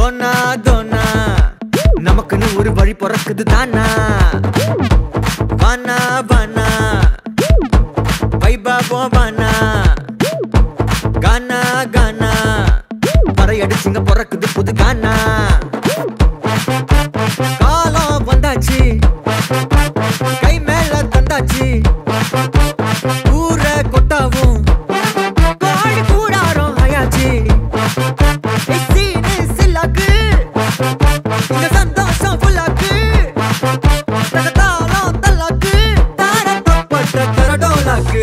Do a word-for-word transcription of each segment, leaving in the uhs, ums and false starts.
தோனா தோனா நமக்குன்னு ஒரு வழி பிறக்குது தானா. வானா வானா வைபா போவானா கானா கானா பறையடிச்சுங்க பிறக்குது புது கானா. காலம் வந்தாச்சு கை மேல தந்தாச்சு ஊர கொட்டாவும் காடி கூடாரம் ஆயாச்சு. சில்லாக்கு இங்க சந்தோஷம் புல்லாக்கு தாளம் தல்லாக்கு தாரப்பட்ட தரடோலாக்கு.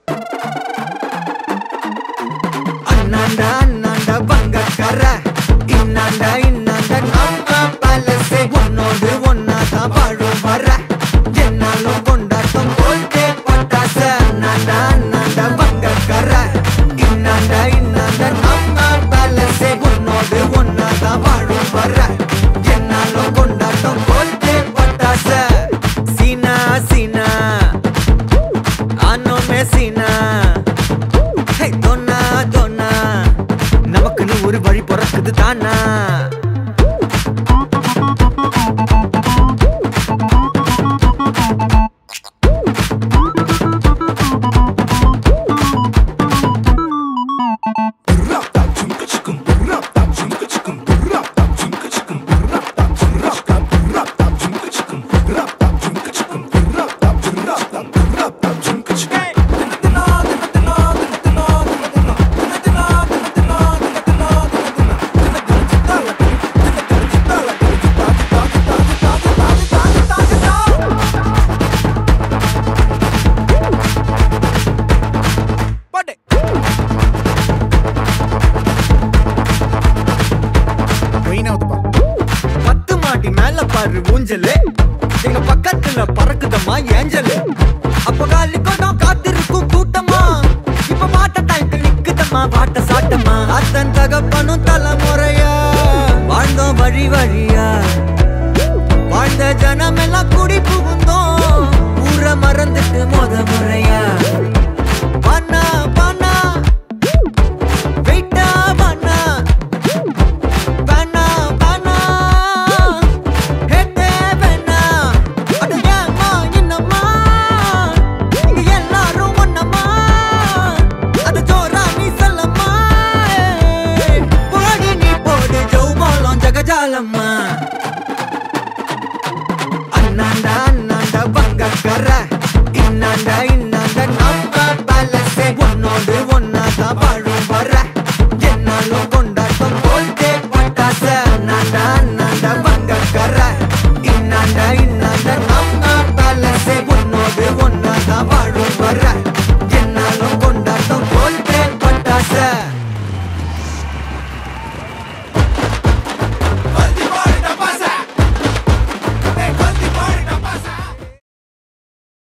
அண்ணாண்டா அண்ணாண்டா பங்கக்கார இன்னாண்டா இன்னாண்டா நம்ம பலசே உன்னோடு ஒன்னாதான் வாழும் வர என்னாலும் கொண்டாட்டம் போல்தே பட்டாச. அண்ணாண்டா அண்ணாண்டா பங்கக்கார இன்னாண்டா இன்னாண்டா நம்ம பலசே உன்னோடு ஒன்னாதான் வாழும் வர என்னாலும் கொண்டாட்டம் போல்தே பட்டாச. சீனா சீனா ஆனோமே சீனா தோனா தோனா நமக்குன்னு ஒரு வழி பிறக்குது தானா. பத்து மாடி மேல பாரு ஊஞ்சலு எங்க பக்கத்துல பறக்குதம்மா ஏஞ்சலு. அப்ப காலி கொடம் காத்திருக்கும் கூட்டமா இப்ப பாட்ட டைத்துல நிக்குதம்மா பாட்ட சாட்டமா. அத்தன் தகப்பனும் தலைமுறையா வாழ்ந்தோம் வழி வழியா வாழ்ந்த ஜனம் எல்லாம் குடி புகுந்தோம் ஊர மறந்துட்டு மொத முறையா. பானா பானா வெயிட்டா பானா பானா பானா ஹேட்டே பானா அட ஏமா என்னம்மா இங்க எல்லாரும் ஒண்ணம்மா அது ஜோரா நீ சொல்லம்மா. போடி நீ போடு ஜவுமாலம் ஜகஜாலம்மா. அண்ணாண்டா அண்ணாண்டா பங்கக்கார இன்னாண்டா இன்னாண்டா நம்ம பலசே உன்னோடு ஒன்னாதான் வாழும்